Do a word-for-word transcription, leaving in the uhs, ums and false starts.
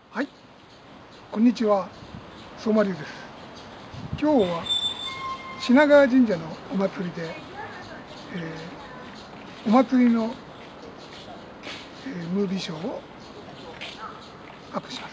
はい、こんにちは、相馬龍です。今日は品川神社のお祭りで、えー、お祭りの、えー、ムービーショーをアップします。